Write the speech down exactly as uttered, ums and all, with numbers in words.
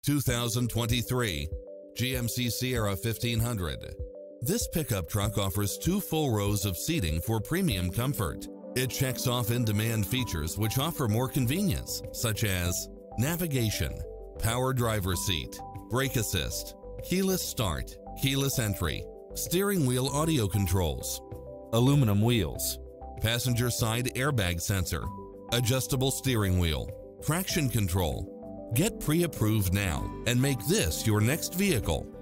two thousand twenty-three G M C Sierra fifteen hundred. This pickup truck offers two full rows of seating for premium comfort. It checks off in-demand features which offer more convenience, such as navigation, power driver seat, brake assist, keyless start, keyless entry, steering wheel audio controls, aluminum wheels, passenger side airbag sensor, adjustable steering wheel, traction control. Get pre-approved now and make this your next vehicle.